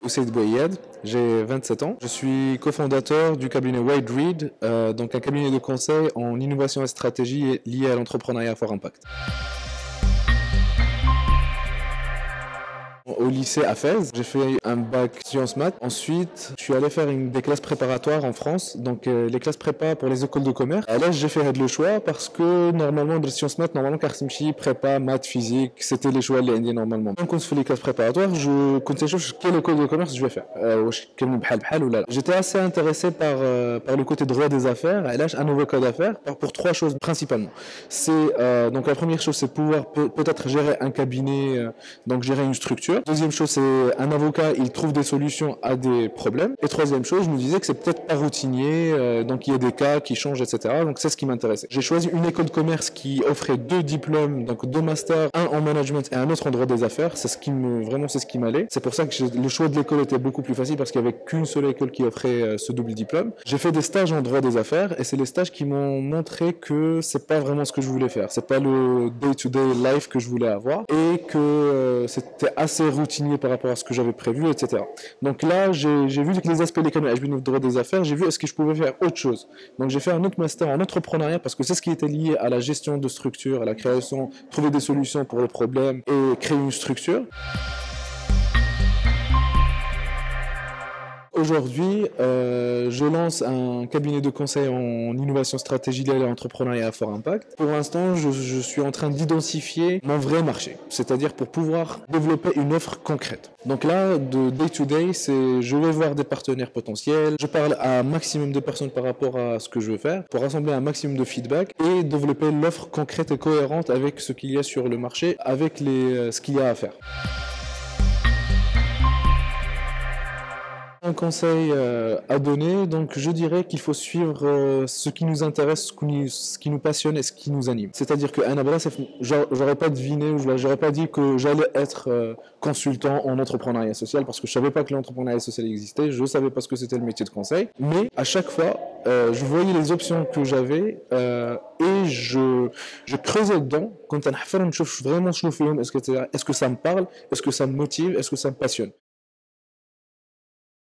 Ousseid Bouayed, j'ai 27 ans. Je suis cofondateur du cabinet Wide Read, donc un cabinet de conseil en innovation et stratégie liée à l'entrepreneuriat fort impact. Au lycée à Fès, j'ai fait un bac sciences maths. Ensuite, je suis allé faire des classes préparatoires en France, donc les classes prépa pour les écoles de commerce. Là, j'ai fait le choix parce que normalement, de sciences maths, normalement, Karsimchi, prépa, maths, physique, c'était les choix les normalement. Donc, quand on se fait les classes préparatoires, je compte quelle école de commerce je vais faire. J'étais assez intéressé par le côté droit des affaires. Et là, un avocat d'affaires pour trois choses principalement. Donc la première chose, c'est pouvoir peut-être gérer un cabinet, donc gérer une structure. Deuxième chose, c'est un avocat, il trouve des solutions à des problèmes. Et troisième chose, je me disais que c'est peut-être pas routinier, donc il y a des cas qui changent, etc. Donc c'est ce qui m'intéressait. J'ai choisi une école de commerce qui offrait 2 diplômes, donc 2 masters, un en management et un autre en droit des affaires. C'est ce qui m'allait. C'est pour ça que le choix de l'école était beaucoup plus facile parce qu'il n'y avait qu'une seule école qui offrait ce double diplôme. J'ai fait des stages en droit des affaires et c'est les stages qui m'ont montré que c'est pas vraiment ce que je voulais faire. C'est pas le day-to-day life que je voulais avoir et que c'était assez routinier par rapport à ce que j'avais prévu, etc. Donc là, j'ai vu que les aspects de droit des affaires, j'ai vu est-ce que je pouvais faire autre chose. Donc j'ai fait un autre master en entrepreneuriat parce que c'est ce qui était lié à la gestion de structure, à la création, trouver des solutions pour les problèmes et créer une structure. Aujourd'hui, je lance un cabinet de conseil en innovation stratégique et entrepreneuriat à fort impact. Pour l'instant, je suis en train d'identifier mon vrai marché, c'est-à-dire pour pouvoir développer une offre concrète. Donc là, de day to day, je vais voir des partenaires potentiels, je parle à un maximum de personnes par rapport à ce que je veux faire, pour rassembler un maximum de feedback et développer l'offre concrète et cohérente avec ce qu'il y a sur le marché, avec ce qu'il y a à faire. Un conseil à donner, donc je dirais qu'il faut suivre ce qui nous intéresse, ce qui nous passionne et ce qui nous anime. C'est-à-dire que j'aurais pas deviné, ou j'aurais pas dit que j'allais être consultant en entrepreneuriat social parce que je savais pas que l'entrepreneuriat social existait, je savais pas ce que c'était le métier de conseil, mais à chaque fois, je voyais les options que j'avais et je creusais dedans quand vraiment est-ce que ça me parle, est-ce que ça me motive, est-ce que ça me passionne.